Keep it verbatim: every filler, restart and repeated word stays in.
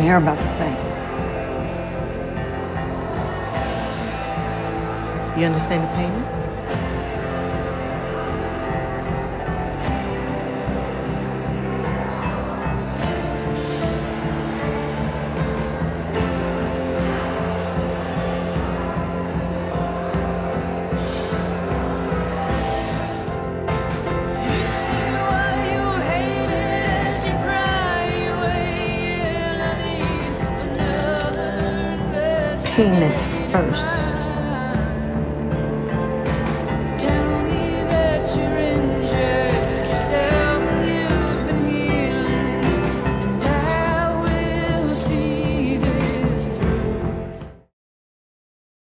hear about the thing. You understand the payment? Payment first.